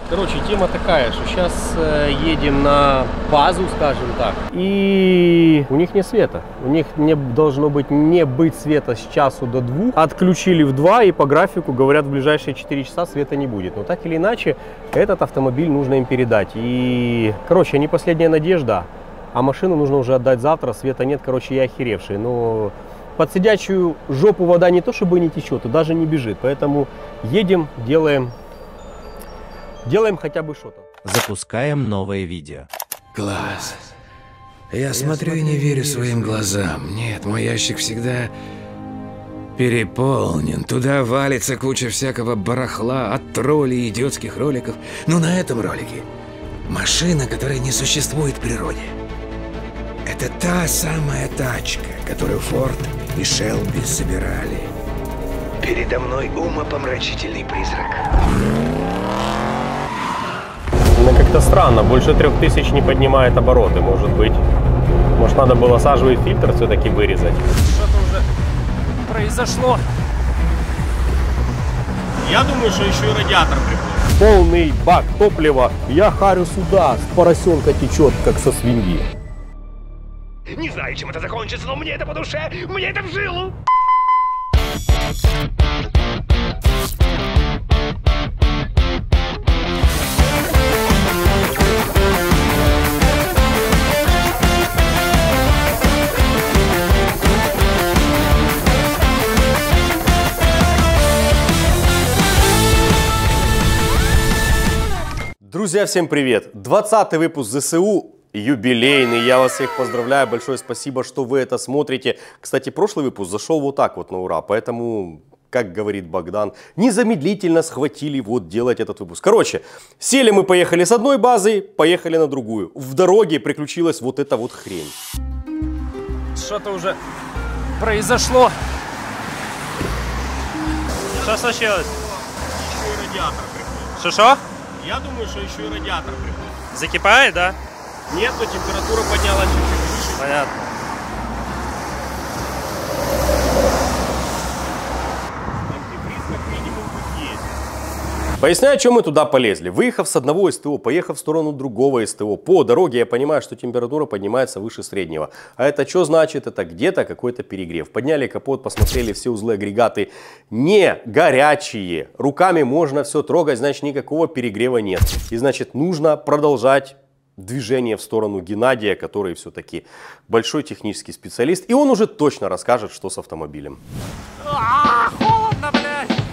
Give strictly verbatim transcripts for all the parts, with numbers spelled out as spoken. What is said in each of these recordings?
Короче, тема такая, что сейчас э, едем на базу, скажем так, и у них нет света. У них не должно быть не быть света с часу до двух. Отключили в два, и по графику говорят, в ближайшие четыре часа света не будет. Но так или иначе, этот автомобиль нужно им передать. И, короче, они последняя надежда, а машину нужно уже отдать завтра, света нет, короче, я охеревший. Но под сидячую жопу вода не то чтобы не течет, и даже не бежит. Поэтому едем, делаем... Делаем хотя бы что-то. Запускаем новое видео. Класс. Я смотрю и не верю своим глазам. Нет, мой ящик всегда переполнен. Туда валится куча всякого барахла, от троллей и идиотских роликов. Но на этом ролике машина, которая не существует в природе. Это та самая тачка, которую Форд и Шелби собирали. Передо мной умопомрачительный призрак. Ну, как-то странно, больше трех тысяч не поднимает обороты, может быть. Может, надо было сажевый фильтр все-таки вырезать. Что-то уже произошло. Я думаю, что еще и радиатор приходит. Полный бак топлива. Я харю сюда, с поросенка течет, как со свиньи. Не знаю, чем это закончится, но мне это по душе, мне это в жилу. Друзья, всем привет! двадцатый выпуск ЗСУ, юбилейный. Я вас всех поздравляю, большое спасибо, что вы это смотрите. Кстати, прошлый выпуск зашел вот так вот на ура, поэтому, как говорит Богдан, незамедлительно схватили вот делать этот выпуск. Короче, сели мы, поехали с одной базы, поехали на другую. В дороге приключилась вот эта вот хрень. Что-то уже произошло. Что случилось? Еще и радиатор приходит. Что-что? Я думаю, что еще и радиатор приходит. Закипает, да? Нет, но температура поднялась чуть-чуть выше. Понятно. Антифриз как минимум тут есть. Поясняю, чем мы туда полезли. Выехав с одного СТО, поехав в сторону другого СТО, по дороге я понимаю, что температура поднимается выше среднего. А это что значит? Это где-то какой-то перегрев. Подняли капот, посмотрели, все узлы, агрегаты не горячие. Руками можно все трогать, значит никакого перегрева нет. И значит нужно продолжать движение в сторону Геннадия, который все-таки большой технический специалист. И он уже точно расскажет, что с автомобилем. А, холодно, блядь!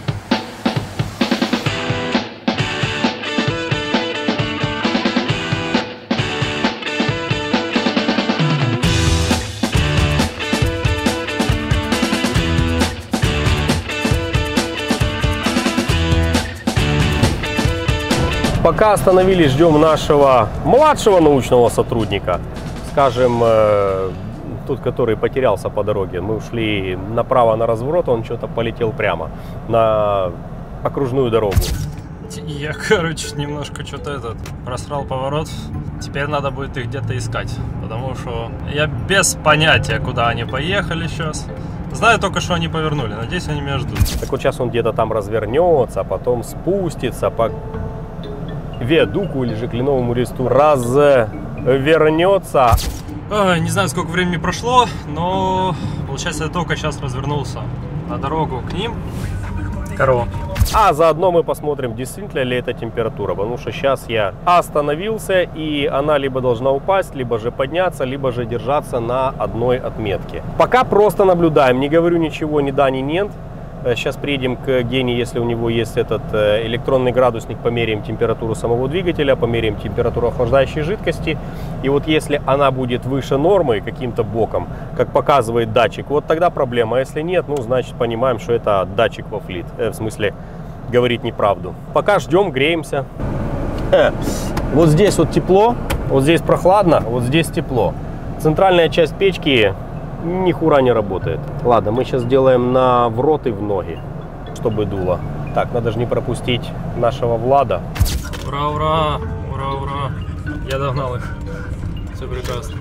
Пока остановились, ждем нашего младшего научного сотрудника, скажем, э, тот, который потерялся по дороге. Мы ушли направо на разворот, он что-то полетел прямо на окружную дорогу. Я, короче, немножко что-то этот просрал поворот. Теперь надо будет их где-то искать, потому что я без понятия, куда они поехали сейчас. Знаю только, что они повернули. Надеюсь, они меня ждут. Так вот сейчас он где-то там развернется, потом спустится по виадуку или же Кленовому ресту, развернется. Ой, не знаю, сколько времени прошло, но получается, я только сейчас развернулся на дорогу к ним. Корова. А заодно мы посмотрим, действительно ли это температура, потому что сейчас я остановился, и она либо должна упасть, либо же подняться, либо же держаться на одной отметке. Пока просто наблюдаем, не говорю ничего ни да, ни нет. Сейчас приедем к Гене, если у него есть этот электронный градусник, померяем температуру самого двигателя, померяем температуру охлаждающей жидкости. И вот если она будет выше нормы каким-то боком, как показывает датчик, вот тогда проблема. А если нет, ну, значит, понимаем, что это датчик во флит. Э, в смысле, говорит неправду. Пока ждем, греемся. Э, вот здесь вот тепло, вот здесь прохладно, вот здесь тепло. Центральная часть печки ни хура не работает. Ладно, мы сейчас делаем на в рот и в ноги, чтобы дуло. Так, надо же не пропустить нашего Влада. Ура, ура, ура, ура. Я догнал их. Все прекрасно.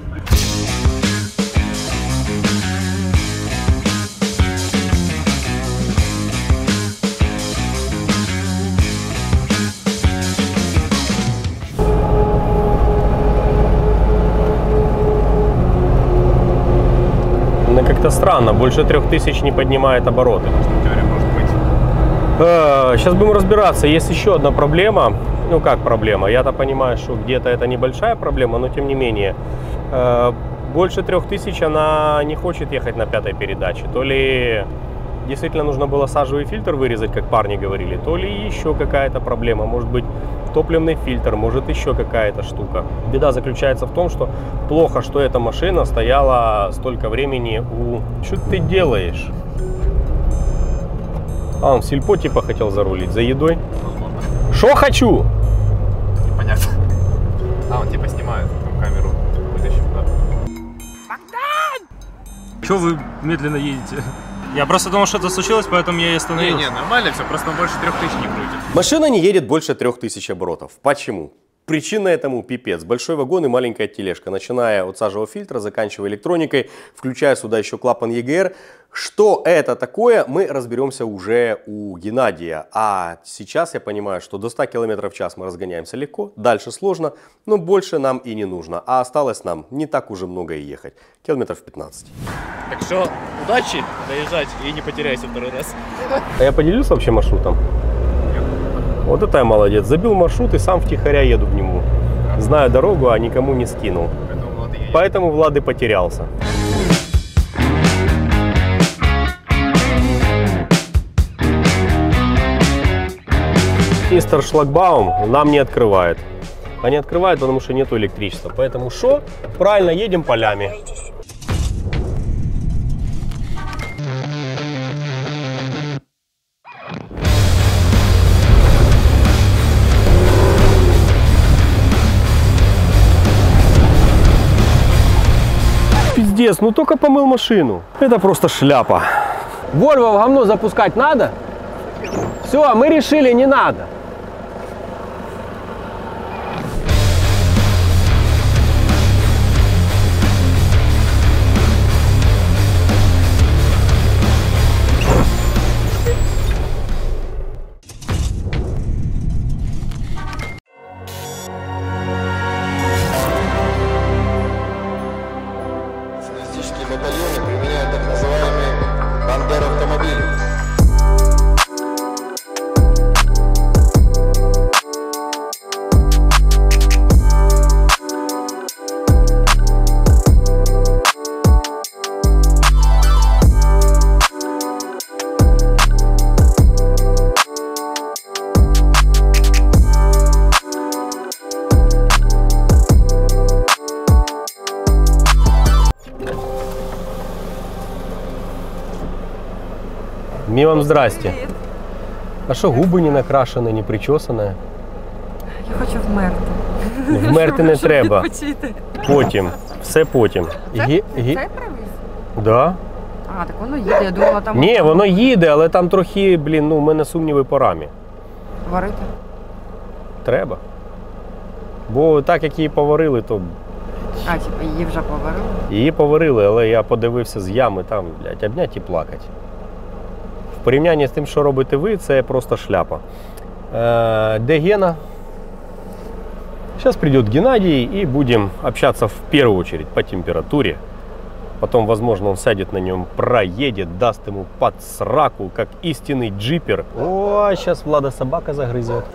как-то странно. Больше трех тысяч не поднимает обороты. Теория может быть. Сейчас будем разбираться. Есть еще одна проблема. Ну как проблема? Я-то понимаю, что где-то это небольшая проблема, но тем не менее. Больше трех тысяч она не хочет ехать на пятой передаче. То ли действительно нужно было сажевый фильтр вырезать, как парни говорили, то ли еще какая-то проблема. Может быть топливный фильтр, может еще какая-то штука. Беда заключается в том, что плохо, что эта машина стояла столько времени у... Что ты делаешь? А, он в сельпо типа хотел зарулить за едой. Что хочу? Непонятно. А, он типа снимает там камеру. Вытащим, да. Чего вы медленно едете? Я просто думал, что это случилось, поэтому я и остановился. Не, не, нормально все, просто он больше трех тысяч не крутит. Машина не едет больше трех тысяч оборотов. Почему? Причина этому пипец. Большой вагон и маленькая тележка. Начиная от сажевого фильтра, заканчивая электроникой, включая сюда еще клапан и джи эр. Что это такое, мы разберемся уже у Геннадия. А сейчас я понимаю, что до ста километров в час мы разгоняемся легко, дальше сложно, но больше нам и не нужно. А осталось нам не так уже много и ехать. Километров пятнадцать. Так что, удачи доезжать и не потеряйся второй раз. А я поделюсь вообще маршрутом? Вот это я молодец. Забил маршрут и сам втихаря еду в нему. Знаю дорогу, а никому не скинул. Поэтому Влад и потерялся. Мистер Шлагбаум нам не открывает. А не открывает, потому что нету электричества. Поэтому что? Правильно, едем полями. Пиздец, ну только помыл машину. Это просто шляпа. Вольво в говно запускать надо? Все, мы решили, не надо. Социалистические батальоны применяют так называемые бандер-автомобили. Ми вам здрасте. А що губи не накрашені, не причесані? Я хочу вмерти. Вмерти не треба. Відпочити. Потім. Все потім. Це, Гі- гі- це привіз? Да. А, так воно їде, я думала там... Ні, воно їде, але там трохи, блін, ну, в мене сумніви по рамі. Варити? Треба. Бо так, як її поварили, то А, типу, її вже поварили? її поварили, але я подивився з ями, там, блядь, обнять і плакать. В порівнянні з тим, що робите ви, це просто шляпа. Е, де Гена? Сейчас придет Геннадий и будем общаться в первую очередь по температуре. Потом, возможно, он сядет на нем, проедет, даст ему под сраку, как истинный джипер. О, сейчас Влада собака загрызет.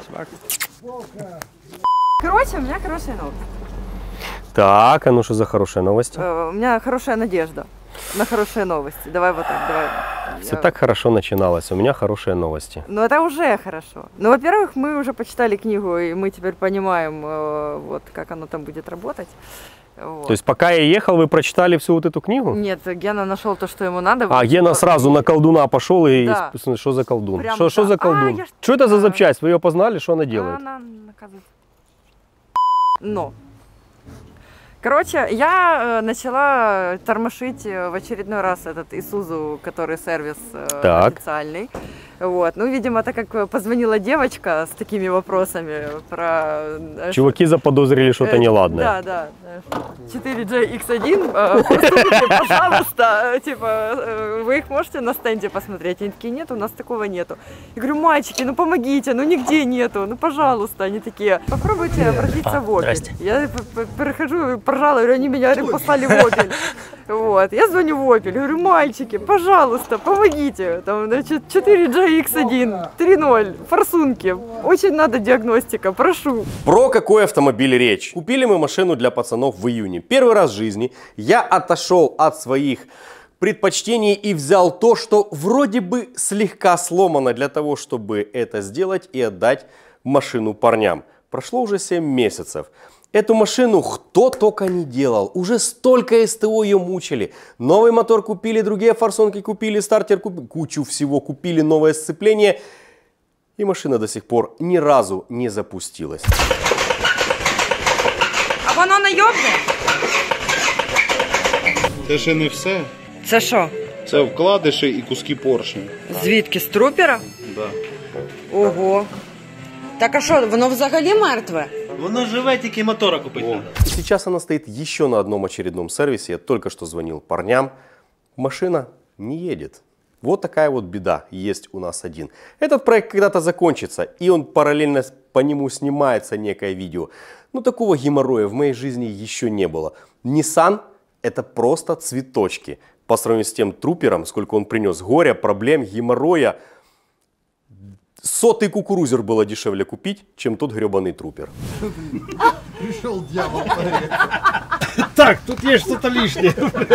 Короче, у меня хорошая новость. Так, а ну что за хорошая новость? Э, У меня хорошая надежда на хорошие новости. Давай вот так, давай. Все Я- так хорошо начиналось. У меня хорошие новости. Ну, это уже хорошо. Ну, во-первых, мы уже почитали книгу, и мы теперь понимаем, э, вот, как оно там будет работать. Вот. То есть, пока я ехал, вы прочитали всю вот эту книгу? Нет, Гена нашел то, что ему надо. А, Гена сразу на колдуна пошел и... Да. исп- Что за колдун? Прям Что, что так. за А, колдун? я ж- Что это за А. запчасть? Вы ее познали? Что она А делает? она, оказывается. Но. Короче, я э, начала тормошить э, в очередной раз этот Исузу, который сервис э, Так. официальный. Вот. Ну, видимо, так как позвонила девочка с такими вопросами про... э, Чуваки заподозрили что-то Э, неладное. Да, да. четыре джей икс один, э, поступите, пожалуйста, э, типа, э, вы их можете на стенде посмотреть? Они такие, нет, у нас такого нету. Я говорю, мальчики, ну помогите, ну нигде нету, ну пожалуйста. Они такие, попробуйте обратиться в Opel. здрасте. Я п- п- перехожу, поржала, говорю, они меня говорю, послали в Opel. Вот, я звоню в Opel, говорю, мальчики, пожалуйста, помогите. Там, значит, четыре джей икс один, три ноль, форсунки. Очень надо диагностика, прошу. Про какой автомобиль речь? Купили мы машину для пацанов в июне. Первый раз в жизни я отошел от своих предпочтений и взял то, что вроде бы слегка сломано для того, чтобы это сделать и отдать машину парням. Прошло уже семь месяцев. Эту машину кто только не делал. Уже столько СТО ее мучили. Новый мотор купили, другие форсунки купили, стартер купили. Кучу всего купили, новое сцепление. И машина до сих пор ни разу не запустилась. А воно найобне? Це ще не все. Це що? Це вкладиші і куски поршня. Звідки? З трупера? Да. Ого. Так а що, воно взагалі мертве? Воно живе, тільки мотора купить надо. И сейчас она стоит еще на одном очередном сервисе. Я только что звонил парням. Машина не едет. Вот такая вот беда есть у нас один. Этот проект когда-то закончится, и он параллельно по нему снимается некое видео. Ну, такого геморроя в моей жизни еще не было. Nissan — это просто цветочки. По сравнению с тем трупером, сколько он принес горя, проблем, геморроя. Сотый кукурузер было дешевле купить, чем тот гребаный трупер. Пришел дьявол. Так, тут есть что-то лишнее.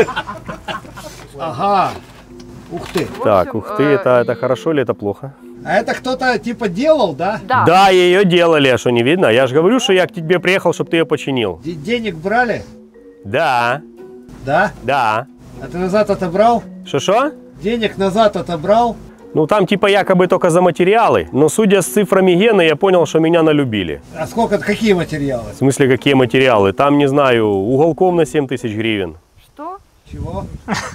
Ага. Ух ты. Так, ух ты, это, это хорошо или это плохо? А это кто-то типа делал, да? Да. Да, ее делали, а что не видно? Я же говорю, что я к тебе приехал, чтобы ты ее починил. Д- денег брали? Да, Да? да. А ты назад отобрал? Что-что? Денег назад отобрал? Ну там типа якобы только за материалы, но судя с цифрами Гены, я понял, что меня налюбили. А сколько, какие материалы? В смысле, какие материалы? Там, не знаю, уголков на семь тысяч гривен. Что? Чего?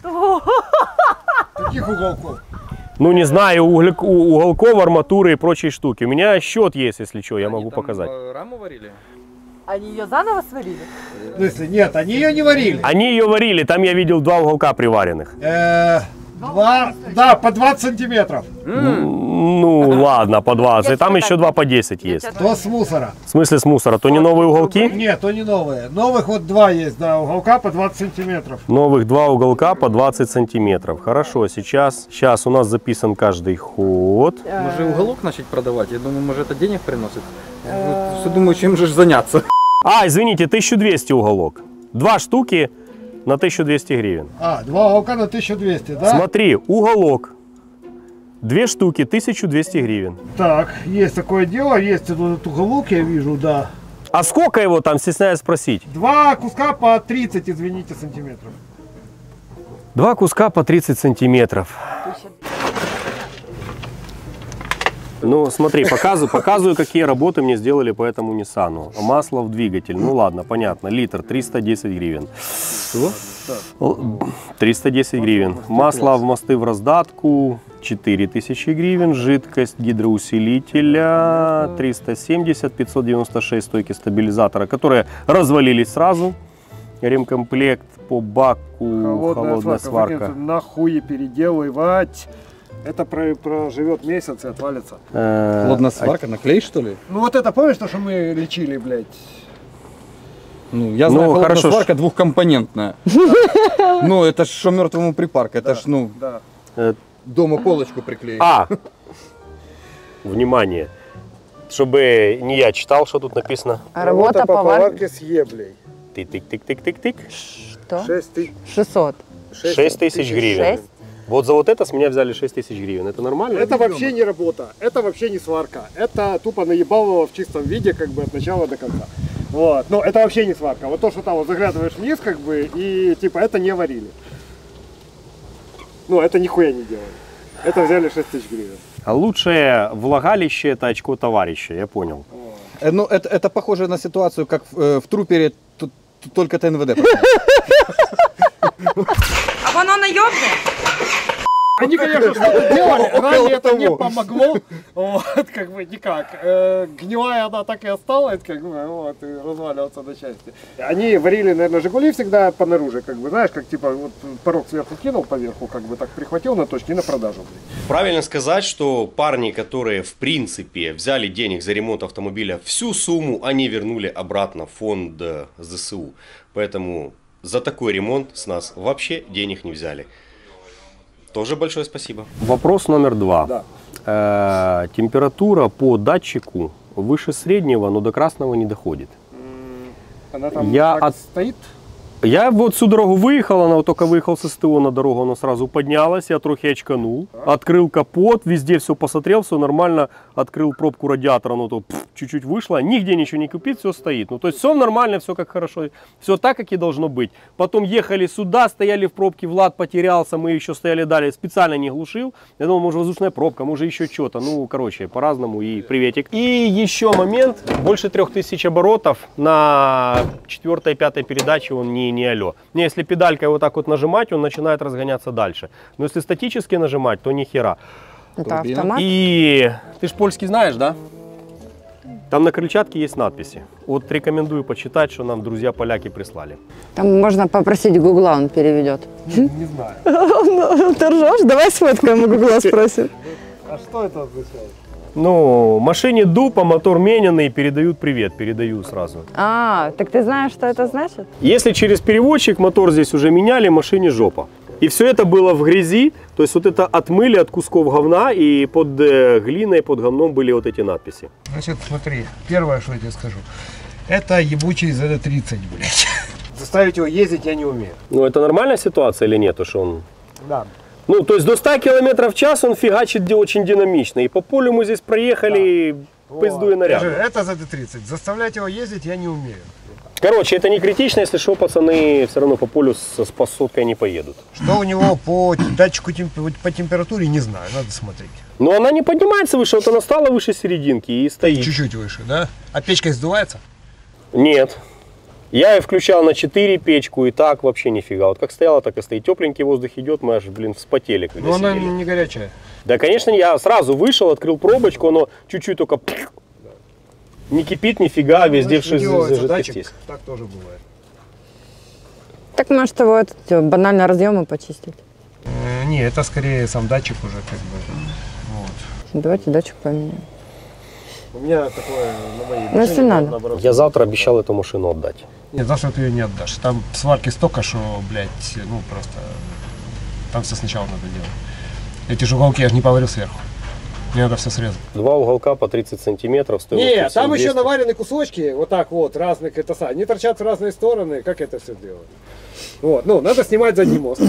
Каких уголков? Ну, не знаю, угол- у- уголков, арматуры и прочие штуки. У меня счет есть, если что, я могу показать. Раму варили? Они ее заново сварили? В смысле, нет, они ее не варили. Они ее варили, там я видел два уголка приваренных. Э, Два, да, по двадцать сантиметров. Ну, ладно, по двадцать. Там еще два по десять есть. То с мусора. В смысле с мусора? То не новые уголки? Нет, то не новые. Новых вот два есть, да, уголка по двадцать сантиметров. Новых два уголка по двадцать сантиметров. Хорошо, сейчас, сейчас у нас записан каждый ход. Може уголок начать продавать? Я думаю, может это денег приносит. Вот, все думаю, чем же ж заняться. А, извините, тысяча двести уголок. Два штуки на тысячу двести гривен. А, два уголка на тысячу двести, да? Смотри, уголок. Две штуки, тысяча двести гривен. Так, есть такое дело, есть этот уголок, я вижу, да. А сколько его там, стесняюсь спросить? Два куска по тридцать, извините, сантиметров. Два куска по тридцать сантиметров. Ну, смотри, показываю, показываю, какие работы мне сделали по этому Ниссану. Масло в двигатель. Ну ладно, понятно. Литр триста десять гривен. триста десять гривен. Масло в мосты в раздатку четыре тысячи гривен. Жидкость гидроусилителя триста семьдесят, пятьсот девяносто шесть стойки стабилизатора, которые развалились сразу. Ремкомплект по баку, холодная, холодная сварка. сварка. Нахуй переделывать. Это про, проживет месяц и отвалится. Холодная сварка, наклей что ли? Ну вот это помнишь, то, что мы лечили, блядь? Ну, я знаю, Ну, холодная хорошо, сварка двухкомпонентная. Ну, это ж что мертвому припарка, это ж, ну, дома полочку приклеить. А! Внимание! Чтобы не я читал, что тут написано. Работа по варке с еблей. Тык-тык-тык-тык-тык. Что? шесть тысяч. шестьсот. шесть тысяч гривен. Шесть? Вот за вот это с меня взяли шесть тысяч гривен. Это нормально? Это вообще не работа, это вообще не сварка. Это тупо наебалово в чистом виде, как бы от начала до конца. Вот. Но это вообще не сварка. Вот то, что там вот заглядываешь вниз, как бы, и типа это не варили. Ну, это нихуя не делали. Это взяли шесть тысяч гривен. А лучшее влагалище — это очко товарища, я понял. Э, Ну, это, это похоже на ситуацию, как в, э, в трупере, тут, тут только ТНВД. А воно найобне? Они, конечно, что-то делали, ранее это не помогло, вот, как бы никак. Э, гнилая она так и осталась, как бы, вот, и разваливаться на части. Они варили, наверное, Жигули всегда по наружу, как бы, знаешь, как типа вот порог сверху кинул поверху, как бы так прихватил на точке и на продажу. Правильно сказать, что парни, которые в принципе взяли денег за ремонт автомобиля, всю сумму они вернули обратно в фонд ЗСУ. Поэтому За такой ремонт с нас вообще денег не взяли. Тоже большое спасибо. Вопрос номер два. Да. Э, температура по датчику выше среднего, но до красного не доходит. Она там Я так от... стоит? Я вот всю дорогу выехал, она вот только выехал с СТО на дорогу, она сразу поднялась, я трохи очканул, открыл капот, везде все посмотрел, все нормально, открыл пробку радиатора, ну то пфф, чуть-чуть вышло, нигде ничего не купить, все стоит. Ну то есть все нормально, все как хорошо, все так, как и должно быть. Потом ехали сюда, стояли в пробке, Влад потерялся, мы еще стояли далее, специально не глушил. Я думал, может воздушная пробка, может еще что-то, ну короче, по-разному и приветик. И еще момент, больше трех тысяч оборотов на четвертой, пятой передаче он не не алло. Не, если педалькой вот так вот нажимать, он начинает разгоняться дальше. Но если статически нажимать, то ни хера. Это автомат? И ты ж польский знаешь, да? Там на крыльчатке есть надписи. Вот рекомендую почитать, что нам друзья поляки прислали. Там можно попросить Гугла, он переведет. Не знаю. Ты ржешь? Давай сфоткаем, у Гугла спросим. А что это означает? Ну, машине дупа, мотор мененный, передают привет, передаю сразу. А, так ты знаешь, что это значит? Если через переводчик мотор здесь уже меняли, машине жопа. И все это было в грязи, то есть вот это отмыли от кусков говна, и под э, глиной, под говном были вот эти надписи. Значит, смотри, первое, что я тебе скажу, это ебучий зэ дэ тридцать, блядь. Заставить его ездить я не умею. Ну, это нормальная ситуация или нет, что он... Да. Ну, то есть до ста километров в час он фигачит очень динамично. И по полю мы здесь проехали, да. Пиздуя наряд. Это зэ дэ тридцать. Заставлять его ездить я не умею. Короче, это не критично, если что, пацаны все равно по полю с, с посудкой не поедут. Что у него по датчику темп, по температуре, не знаю, надо смотреть. Но она не поднимается выше, вот она стала выше серединки и стоит. Чуть-чуть выше, да? А печка сдувается? Нет. Я ее включал на четыре печку, и так вообще нифига. Вот как стояла, так и стоит. Тепленький воздух идет, мы аж, блин, вспотели. Когда Но она сидели. не горячая. Да, конечно, я сразу вышел, открыл пробочку, оно чуть-чуть только... Не кипит нифига, везде в жидкости. Так тоже бывает. Так может его этот, банально разъемы почистить? Э, не, это скорее сам датчик уже как бы. Вот. Давайте датчик поменяем. У меня такое на моей ну, если надо. Я завтра обещал эту машину отдать. Нет, завтра ты ее не отдашь. Там сварки столько, что, блядь, ну просто... Там все сначала надо делать. Эти же уголки я же не поварил сверху. Мне надо все срезать. Два уголка по тридцать сантиметров. Нет, там еще наварены кусочки, вот так вот, разных, это са. Они торчат в разные стороны, как это все делать? Вот, ну, надо снимать задний мост.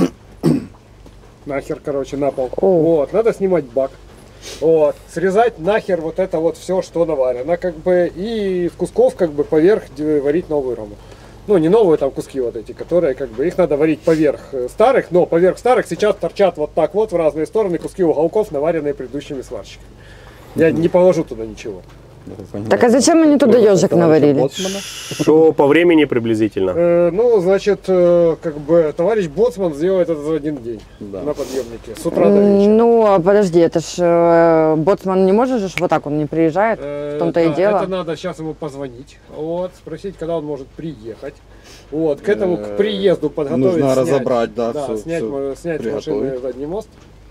Нахер, короче, на пол. Вот, надо снимать бак. Вот, срезать нахер вот это вот все, что наварено, как бы, и из кусков, как бы, поверх варить новую рому. Ну, не новые там куски вот эти, которые, как бы, их надо варить поверх старых, но поверх старых сейчас торчат вот так вот в разные стороны куски уголков, наваренные предыдущими сварщиками. Я не положу туда ничего. Так а зачем они туда ежик наварили? Что по времени приблизительно? Э, ну, значит, э, как бы товарищ боцман сделает это за один день, да, на подъемнике, с утра до вечера. Ну, а подожди, это ж э, боцман не может же, вот так он не приезжает, э, в том-то да, и дело. Это надо сейчас ему позвонить, вот, спросить, когда он может приехать. Вот, к этому, к приезду подготовить, нужно снять, разобрать, да, да, все, снять, все снять машины задний мост,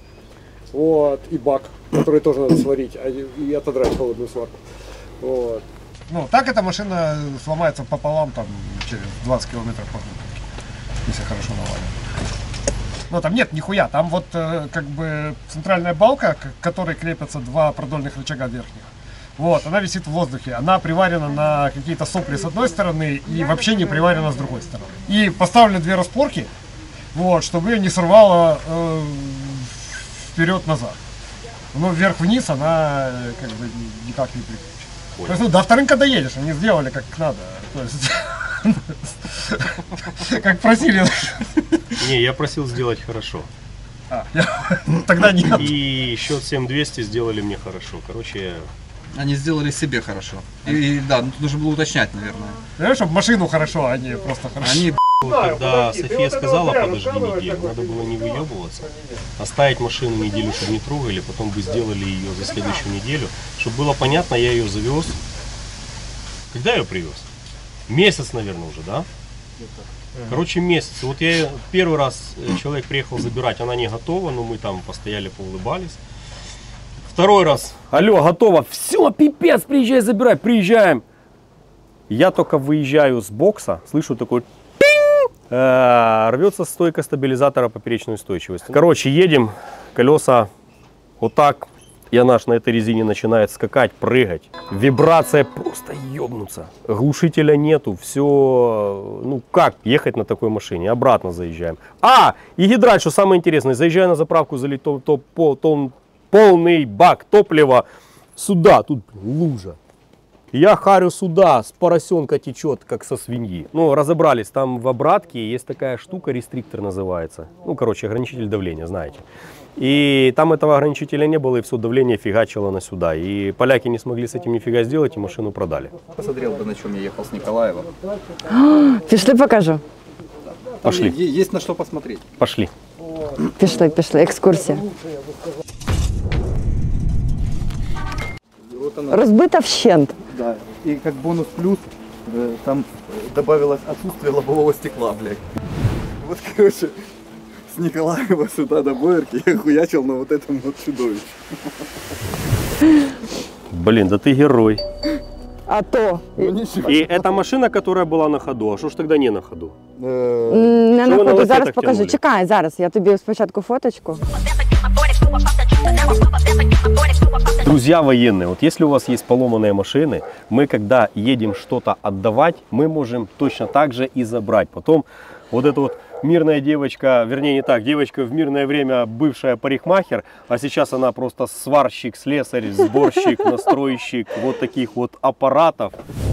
вот, и бак, который тоже надо сварить, и отодрать холодную сварку. Вот. Ну, так эта машина сломается пополам там через двадцать километров по губке, если хорошо навалено. Ну, там нет нихуя, там вот э, как бы центральная балка, к которой крепятся два продольных рычага верхних. Вот, она висит в воздухе, она приварена на какие-то сопли с одной стороны и вообще не приварена с другой стороны. И поставлены две распорки, вот, чтобы ее не сорвало э, вперед-назад. Но вверх-вниз она э, как бы никак не прикрепится. То есть, ну, до вторынка доедешь, они сделали как надо. То есть, как просили. Не, я просил сделать хорошо. А, я, тогда нет. И счет семь двести сделали мне хорошо. Короче, они сделали себе хорошо. И, и да, ну, нужно было уточнять, наверное. Знаешь, чтобы машину хорошо, а не просто хорошо. Они, когда София сказала, подожди неделю, надо было не выебываться, оставить машину неделю, чтобы не трогали, потом бы сделали ее за следующую неделю. Чтобы было понятно, я ее завез. Когда я ее привез? Месяц, наверное, уже, да? Короче, месяц. Вот я первый раз человек приехал забирать, она не готова, но мы там постояли, поулыбались. Второй раз. Алло, готово. Все, пипец, приезжай, забирай. Приезжаем. Я только выезжаю с бокса, слышу такой пинг, Э, рвется стойка стабилизатора поперечной устойчивости. Короче, едем, колеса вот так. И она аж на этой резине начинает скакать, прыгать. Вибрация просто ёбнуться. Глушителя нету, все, ну как ехать на такой машине? Обратно заезжаем. А, и гидраль, что самое интересное, заезжая на заправку, залить то, то, то, то, полный бак топлива сюда, тут лужа. Я харю сюда, с поросенка течет, как со свиньи. Ну, разобрались, там в обратке есть такая штука, рестриктор называется. Ну, короче, ограничитель давления, знаете. И там этого ограничителя не было, и все давление фигачило на сюда. И поляки не смогли с этим нифига сделать, и машину продали. Посмотрел бы, на чем я ехал с Николаева. Пішли покажу. Пошли. Есть на что посмотреть. Пошли. Пішли, пішли, екскурсія. Вот она. Розбита вщент. Да. И как бонус плюс, э, там добавилось отсутствие лобового стекла, блядь. Вот, короче, с Николаева сюда до Боярки я хуячил на вот этом вот чудовище. Блин, да ты герой. А то. Ну, ничего. И эта машина, которая была на ходу, а что ж тогда не на ходу? Э, Не Що ви на на ходу, зараз лафетах покажу. тягнули? Чекай, зараз, я тобі спочатку фоточку. Друзья военные, вот если у вас есть поломанные машины, мы когда едем что-то отдавать, мы можем точно так же и забрать. Потом вот эта вот мирная девочка, вернее не так, девочка в мирное время бывшая парикмахер, а сейчас она просто сварщик, слесарь, сборщик, настройщик вот таких вот аппаратов.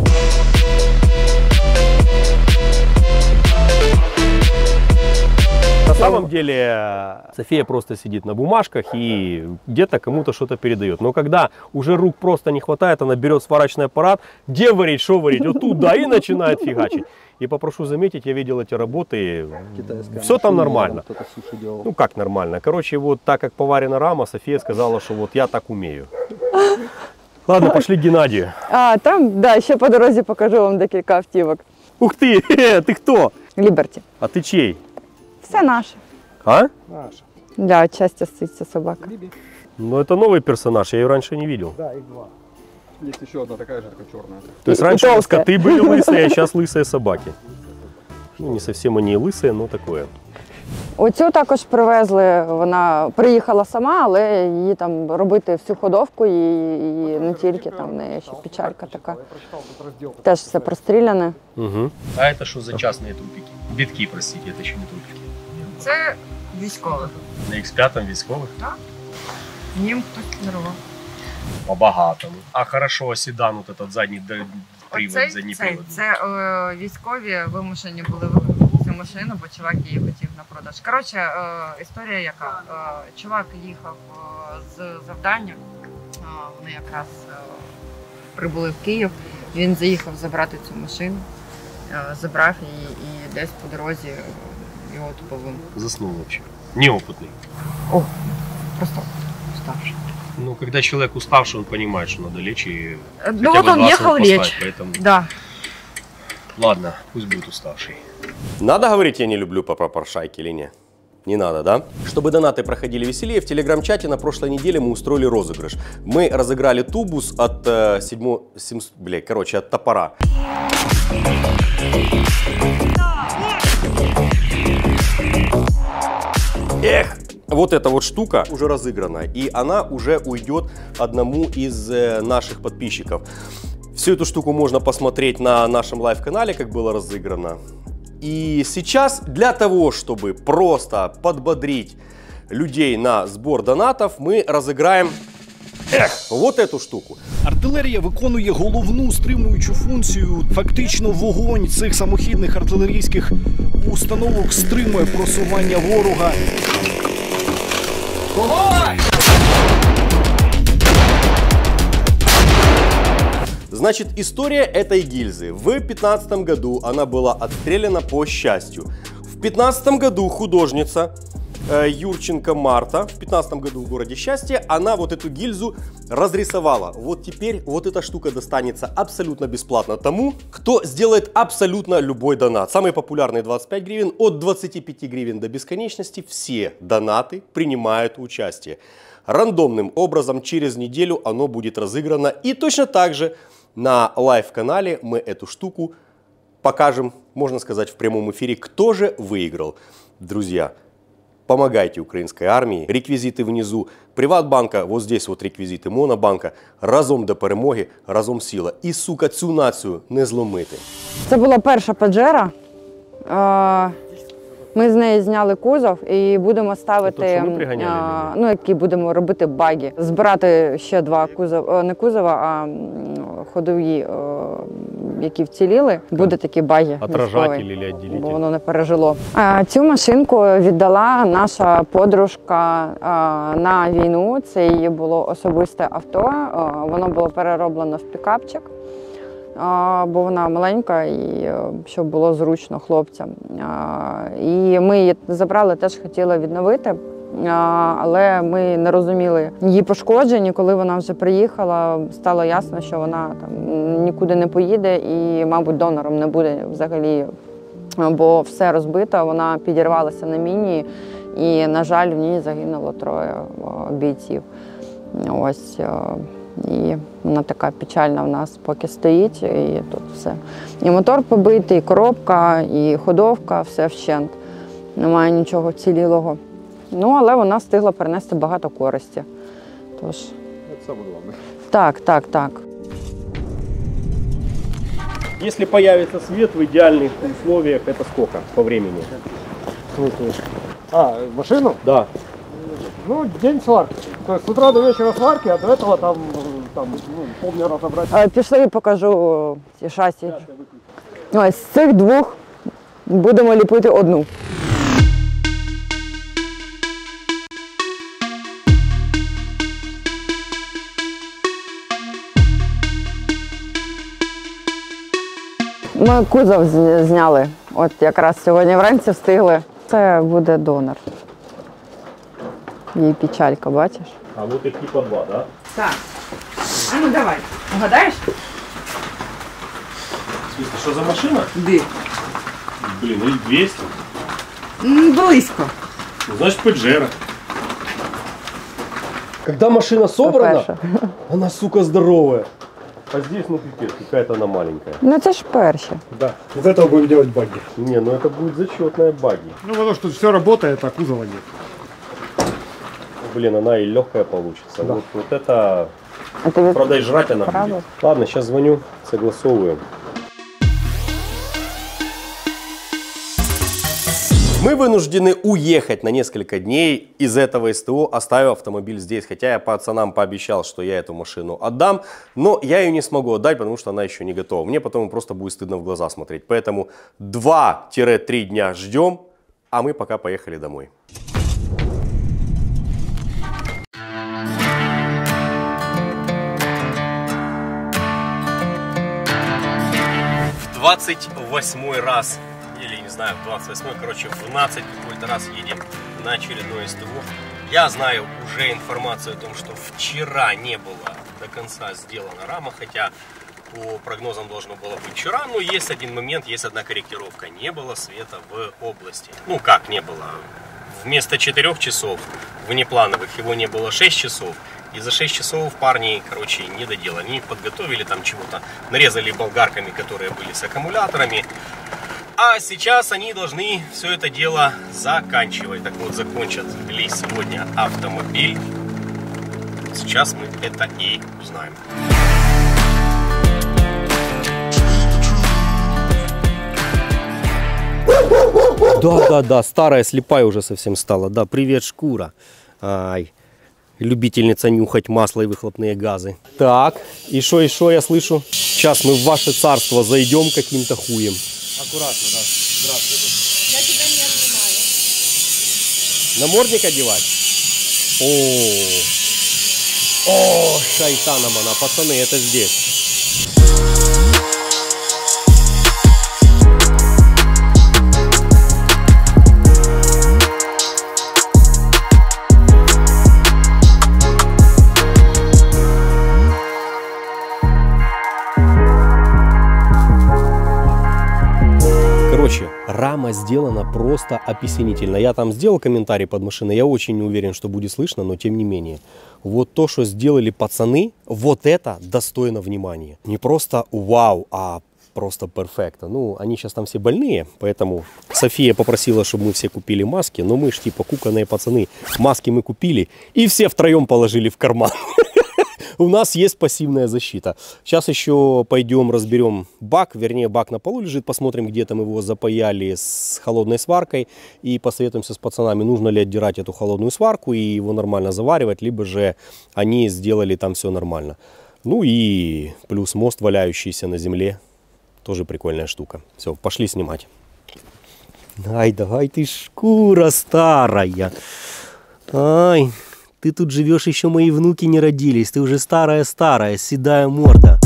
На самом деле София просто сидит на бумажках и где-то кому-то что-то передает. Но когда уже рук просто не хватает, она берет сварочный аппарат, где варить, что варить, вот туда и начинает фигачить. И попрошу заметить, я видел эти работы, все там нормально. Ну как нормально? Короче, вот так как поварена рама, София сказала, что вот я так умею. Ладно, пошли к Геннадию. А, там, да, ще по дорозі покажу вам декілька автівок. Ух ты, ты кто? Ліберті. А ты чей? Все наше. А? Наша. Да, от щастя ститься собака. Ну это новый персонаж, я ее раньше не видел. Да, их два. есть еще одна такая же, только черная. То есть И- раньше и у нас толстая. коты были лысые, а сейчас лысые собаки. Ну не совсем они и лысые, но такое. Оцю також привезли, вона приїхала сама, але її там робити всю ходовку і, і не тільки, там в неї ще печалька така. Теж все простріляне. Угу. А это что за частные тупики? Битки, простите, это еще не тупики. Це військових. На ікс п'ять військових? Їм хтось керував. По-богатому. А хорошо, седан, вот этот задний д- привод, Цей, задний цей, привод. це е, військові вимушені були викупити цю машину, бо чувак її хотів на продаж. Коротше, е, історія яка. Е, чувак їхав е, з завдання, е, вони якраз е, прибули в Київ, він заїхав забрати цю машину, е, забрав її і десь по дорозі його тупо вимкнув. Заснул вообще. Неопытный. О, просто уставший. Ну, когда человек уставший, он понимает, что надо лечь и Ну хотя вот бы он два ехал сна поспать, лечь. поэтому... Да. Ладно, пусть будет уставший. Надо говорить, я не люблю по попрошайке или нет? Не надо, да? Чтобы донаты проходили веселее, в телеграм-чате на прошлой неделе мы устроили розыгрыш. Мы разыграли тубус от э, седьмого... Сем, бля, короче, от топора. Эх! Вот эта вот штука уже разыграна, и она уже уйдет одному из э, наших подписчиков. Всю эту штуку можно посмотреть на нашем лайв-канале, как было разыграно. И сейчас для того, чтобы просто подбодрить людей на сбор донатов, мы разыграем эх, вот эту штуку. Артилерія виконує головну стримуючу функцію. Фактично вогонь цих самохідних артилерійських установок стримує просування ворога. Значит, история этой гильзы. В две тысячи пятнадцатом году она была отстреляна по счастью. В две тысячи пятнадцатом году художница э, Юрченко Марта, в две тысячи пятнадцатом году в городе Счастье, она вот эту гильзу разрисовала. Вот теперь вот эта штука достанется абсолютно бесплатно тому, кто сделает абсолютно любой донат. Самый популярный двадцать пять гривен, от двадцати пяти гривен до бесконечности все донаты принимают участие. Рандомным образом через неделю оно будет разыграно, и точно так же на лайв-канале мы эту штуку покажем, можно сказать, в прямом эфире, кто же выиграл. Друзья, помогайте украинской армии. Реквизиты внизу. Приватбанка, вот здесь вот реквізити Монобанка. Разом до перемоги, разом сила. І, сука, цю націю не зломити. Це була перша Паджеро. Ми з неї зняли кузов і будемо ставити, ну, які будемо робити баги. Збирати ще два кузова, не кузова, а ходові, які вціліли. Буде такі баги. Отражатель або відділитель. Бо воно не пережило. Цю машинку віддала наша подружка на війну. Це її було особисте авто. Воно було перероблено в пікапчик. Бо вона маленька і щоб було зручно хлопцям. І ми її забрали, теж хотіли відновити, але ми не розуміли її пошкоджень. Коли вона вже приїхала, стало ясно, що вона там нікуди не поїде і, мабуть, донором не буде взагалі, бо все розбито, вона підірвалася на міні і, на жаль, в ній загинуло троє бійців. Ось. І вона така печальна в нас поки стоїть, і тут все. І мотор побитий, і коробка, і ходовка, все вщент. Немає нічого вцілілого. Ну, але вона встигла принести багато користі. Тож... Це саме головне. Так, так, так. Если появится свет в идеальных условиях, это сколько по времени? А, машину? Да. Ну, день сварки. То есть с утра до вечера сварки, а до этого там, там ну, полдня разобрать. Пішли, покажу ці шасі. Ось з цих двох будемо ліпити одну. Ми кузов зняли. От якраз сьогодні вранці встигли. Це буде донор. Їй печалька, бачиш? А вот их типа два, да? Так. А ну давай. Угадаєш? В смысле, что за машина? Ди. Блин, ну двести. Близько. Ну, значит, Паджеро. Когда машина собрана, она, сука, здоровая. А здесь, ну, пипец, какая-то она маленькая. Ну, это ж перші. Да. Из этого будем делать баги. Не, ну это будет зачетная баги. Ну, потому что все работает, а кузова нет. Блин, она и легкая получится. Да. Вот, вот это, это правда, и жрать она правда? будет. Ладно, сейчас звоню, согласовываем. Мы вынуждены уехать на несколько дней из этого СТО, оставив автомобиль здесь. Хотя я пацанам пообещал, что я эту машину отдам, но я ее не смогу отдать, потому что она еще не готова. Мне потом просто будет стыдно в глаза смотреть. Поэтому два-три дня ждем, а мы пока поехали домой. В двадцать восьмой раз, или не знаю, в двадцать восьмой, короче, в двенадцать какой-то раз едем на очередное СТО. Я знаю уже информацию о том, что вчера не было до конца сделана рама, хотя по прогнозам должно было быть вчера, но есть один момент, есть одна корректировка. Не было света в области. Ну как не было? Вместо четырёх часов внеплановых его не было шесть часов. И за шесть часов парни, короче, не доделали. Они подготовили там чего-то, нарезали болгарками, которые были с аккумуляторами. А сейчас они должны все это дело заканчивать. Так вот, закончат ли сегодня автомобиль? Сейчас мы это и узнаем. Да, да, да, старая слепая уже совсем стала. Да, привет, шкура. Ай, любительница нюхать масло и выхлопные газы. Так, и шо, и шо я слышу? Сейчас мы в ваше царство зайдем каким-то хуем. Аккуратно, да. Здравствуйте. Я тебя не обнимаю. Намордник одевать? О, о, шайтаном она, пацаны, это здесь. Короче, рама сделана просто описанительно. Я там сделал комментарий под машиной, я очень не уверен, что будет слышно, но тем не менее. Вот то, что сделали пацаны, вот это достойно внимания. Не просто вау, а просто перфекто. Ну, они сейчас там все больные, поэтому София попросила, чтобы мы все купили маски, но мы ж типа кукольные пацаны. Маски мы купили и все втроем положили в карман. У нас есть пассивная защита. Сейчас еще пойдем разберем бак, вернее бак на полу лежит, посмотрим, где там его запаяли с холодной сваркой и посоветуемся с пацанами, нужно ли отдирать эту холодную сварку и его нормально заваривать, либо же они сделали там все нормально. Ну и плюс мост, валяющийся на земле, тоже прикольная штука. Все, пошли снимать. Ай, давай ты шкура старая. Ай. Ты тут живешь, еще мои внуки не родились. Ты уже старая-старая, седая морда.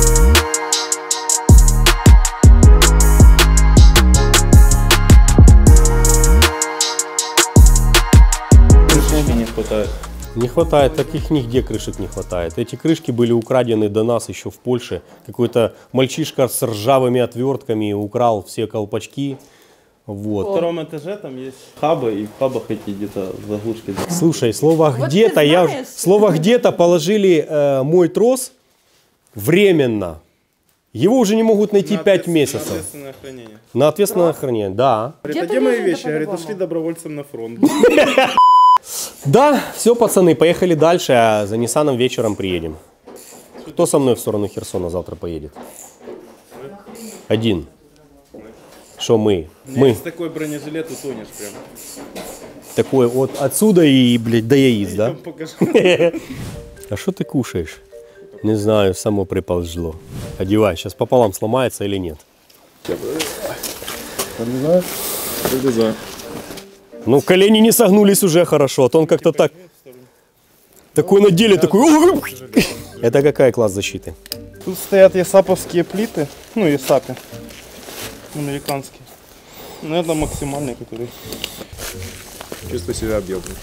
Крышами не хватает. Не хватает, таких нигде крышек не хватает. Эти крышки были украдены до нас еще в Польше. Какой-то мальчишка с ржавыми отвертками украл все колпачки. Вот. На втором этаже там есть хабы, и в хабах эти где-то заглушки. Слушай, слово Вот где-то, ты я знаешь. слово где-то положили э, мой трос временно. Его уже не могут найти пять месяцев. На ответственное хранение. На ответственное хранение, да. Говорит, а где мои вещи? Говорит, ушли добровольцем на фронт. Да, все, пацаны, поехали дальше, а за Ниссаном вечером приедем. Кто со мной в сторону Херсона завтра поедет? Один. Что мы? Мы. С такой бронежилет утонешь прям. Такой вот отсюда и, блядь, до яиц, да? Покажу. А что ты кушаешь? Не знаю, само приползло. Одевай, сейчас пополам сломается или нет. Подлезаю? Подлезаю. Ну, колени не согнулись уже хорошо, а то он как-то так... Такой на деле, такой... Это какая класс защиты? Тут стоят есаповские плиты, ну есапы, американские. Ну это максимальный, который... Чувствую себя объемным.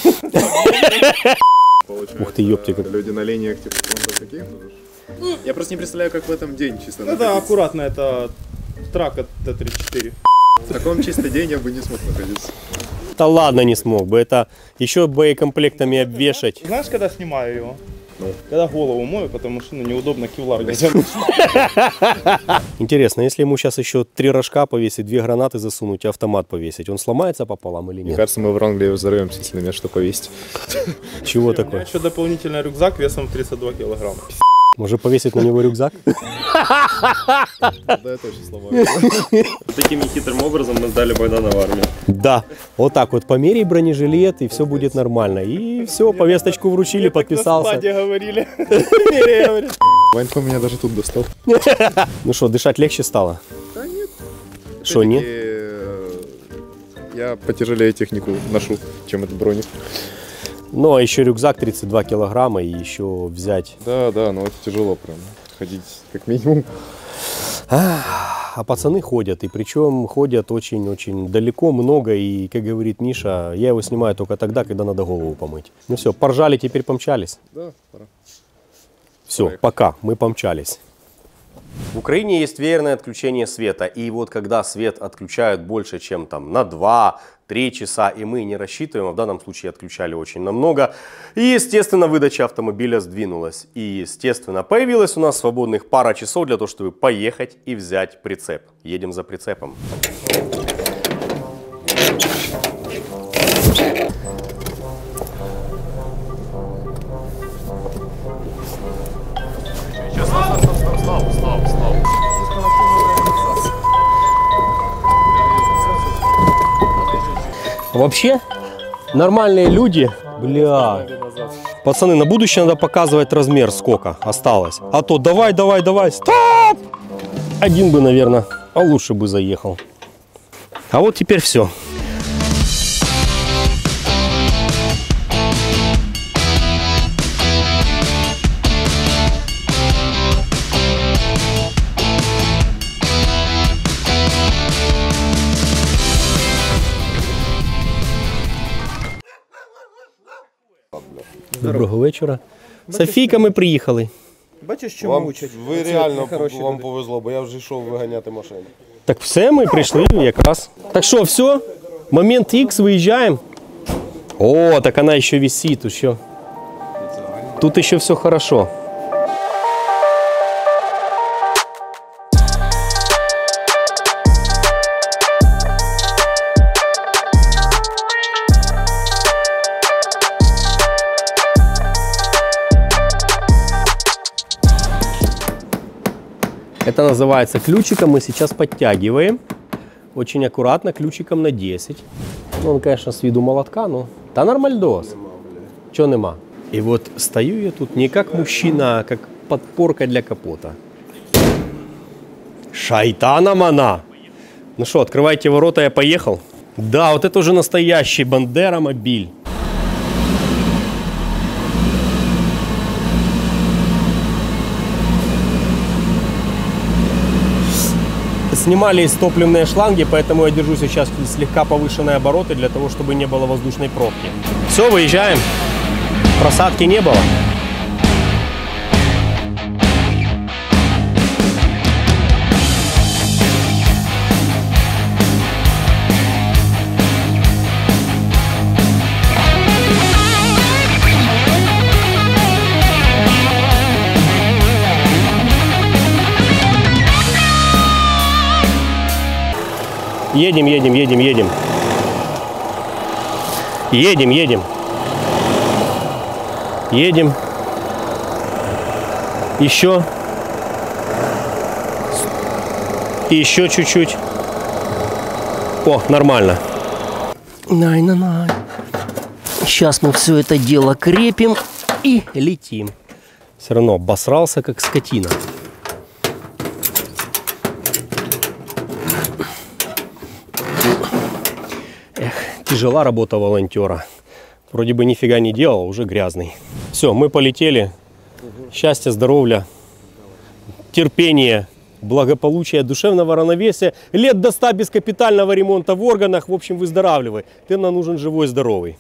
Ух ты, ёпти, как... Люди на линиях типа фронта таких. Я просто не представляю, как в этом день чисто. Ну да, аккуратно, это трак от Т тридцать четыре. В таком чисто день я бы не смог находиться. Да ладно, не смог бы. Это еще боекомплектами обвешать. Знаешь, когда снимаю его? Когда голову мою, потому что ну, неудобно кевлар надеть. Интересно, если ему сейчас еще три рожка повесить, две гранаты засунуть и автомат повесить, он сломается пополам или Мне нет? кажется, мы в Врангеле взорвемся, если на меня что повесить. Чего У меня такое? еще дополнительный рюкзак весом тридцать два килограмма. Может повесить на него рюкзак? Да, я точно сломаю. Таким нехитрым образом мы сдали Богдана в армию. Да. Вот так вот померяй бронежилет, и все будет нормально. И все, повесточку вручили, подписался. говорили. Ванька меня даже тут достал. Ну что, дышать легче стало? Да нет. Что, нет? Я потяжелее технику ношу, чем этот броник. Ну, а еще рюкзак тридцать два килограмма и еще взять. Да, да, но это тяжело прям. Ходить как минимум. А пацаны ходят, и причем ходят очень-очень далеко, много, и, как говорит Миша, я его снимаю только тогда, когда надо голову помыть. Ну все, поржали, теперь помчались. Да, пора. Все, Поехали. пока, мы помчались. В Украине есть веерное отключение света, и вот когда свет отключают больше, чем там на два-три часа, и мы не рассчитываем, а в данном случае отключали очень намного, и, естественно, выдача автомобиля сдвинулась. И, естественно, появилось у нас свободных пара часов для того, чтобы поехать и взять прицеп. Едем за прицепом. Вообще, нормальные люди, бля, пацаны, на будущее надо показывать размер, сколько осталось. А то давай, давай, давай, стоп! Один бы, наверное, а лучше бы заехал. А вот теперь все. Доброго вечора. Софійка, ми приїхали. Бачиш, чому Вам, учать? ви реально вам повезло, бо я вже йшов виганяти машину. Так все, ми прийшли якраз. Так що, все? Момент Х, виїжджаємо. О, так вона ще висить, тут ще. Тут ще все хорошо. Это называется ключиком. Мы сейчас подтягиваем. Очень аккуратно, ключиком на десять. Ну, он, конечно, с виду молотка, но... Да нормальдос. Чё нема? И вот стою я тут не как мужчина, а как подпорка для капота. Шайтаном она! Ну что, открывайте ворота, я поехал. Да, вот это уже настоящий Бандера-мобиль. Снимались топливные шланги, поэтому я держу сейчас слегка повышенные обороты, для того, чтобы не было воздушной пробки. Все, выезжаем. Просадки не было. Едем, едем, едем, едем. Едем, едем. Едем. Еще. И еще чуть-чуть. О, нормально. Най-на-най. Сейчас мы все это дело крепим и летим. Все равно обосрался, как скотина. Тяжела работа волонтера. Вроде бы нифига не делал, уже грязный. Все, мы полетели. Счастья, здоровья, терпения, благополучия, душевного равновесия. Лет до ста без капитального ремонта в органах. В общем, выздоравливай. Ты нам нужен живой, здоровый.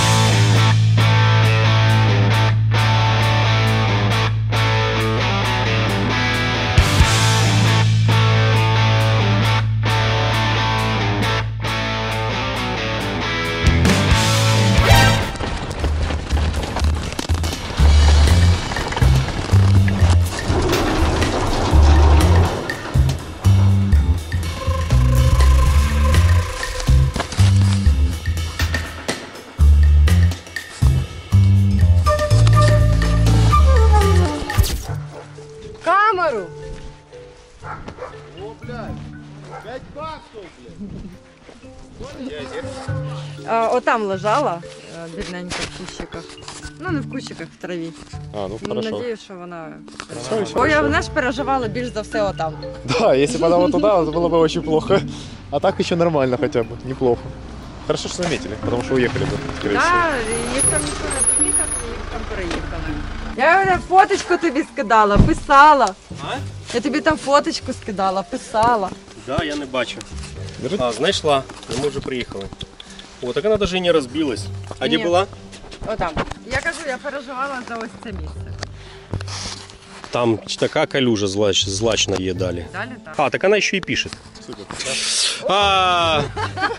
Вот там лежала, бідненька в кущиках. Ну, не в кущиках, в траві. А, ну Ну, хорошо. надіюсь, що вона... Все, все, Бо я, все. вона ж переживала більш за все отам. Да, если бы она вот туда, то было бы очень плохо. А так еще нормально хотя бы, неплохо. Хорошо, что заметили, потому что уехали бы, скорее всего. Так, їх там ніхто не приїхав, і їх там переїхали. Я фоточку тобі скидала, писала. А? Я тобі там фоточку скидала, писала. Да, я не бачу. А, знайшла, ми вже приїхали. О, так вона навіть і не розбилась. А Ні. де була? Отам. Я кажу, я переживала за ось це місце. Там така калюжа злач, злачна є далі. Далі так. А, так вона ще і пише. А,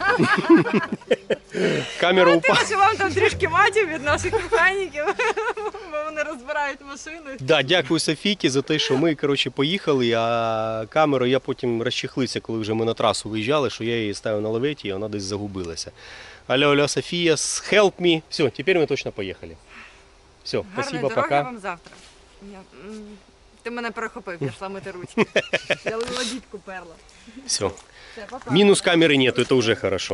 камера упала. Що вам там трішки матів від наших механіків, бо вони розбирають машину. Да, дякую Софійці за те, що ми, коротше, поїхали, а камеру я потім розчехлився, коли вже ми на трасу виїжджали, що я її ставив на лаветі, і вона десь загубилася. Алло, алло, Софія, help me. Все, тепер ми точно поїхали. Все, Гарної спасибо, дороги пока. вам завтра. Я, м, ти мене перехопив, я йшла мити ручки. Я ладітку перла. Все. Все, пока. Минус камеры нету, это уже хорошо.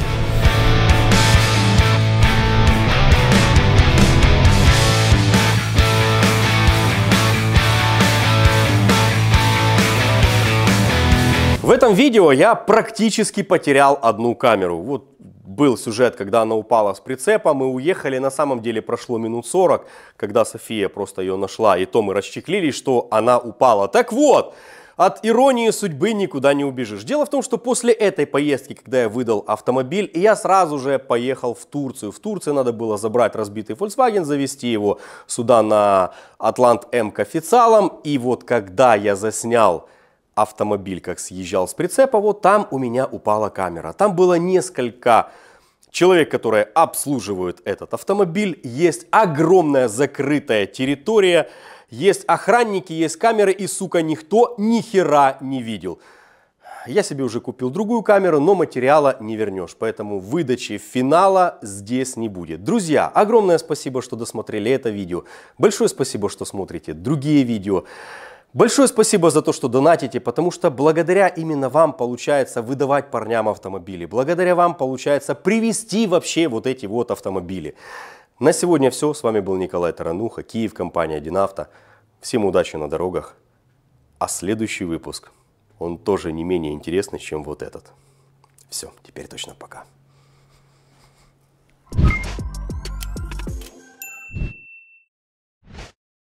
В этом видео я практически потерял одну камеру. Вот был сюжет, когда она упала с прицепа, мы уехали, на самом деле прошло минут сорок, когда София просто ее нашла, и то мы расчехлились, что она упала. Так вот, от иронии судьбы никуда не убежишь. Дело в том, что после этой поездки, когда я выдал автомобиль, я сразу же поехал в Турцию. В Турции надо было забрать разбитый Volkswagen, завезти его сюда на Атлант М к официалам. И вот когда я заснял автомобиль, как съезжал с прицепа, вот там у меня упала камера. Там было несколько человек, которые обслуживают этот автомобиль. Есть огромная закрытая территория. Есть охранники, есть камеры, и, сука, никто ни хера не видел. Я себе уже купил другую камеру, но материала не вернешь, поэтому выдачи финала здесь не будет. Друзья, огромное спасибо, что досмотрели это видео. Большое спасибо, что смотрите другие видео. Большое спасибо за то, что донатите, потому что благодаря именно вам получается выдавать парням автомобили. Благодаря вам получается привезти вообще вот эти вот автомобили. На сегодня все. С вами был Николай Тарануха, Киев, компания Динавто. Всем удачи на дорогах. А следующий выпуск, он тоже не менее интересный, чем вот этот. Все, теперь точно пока.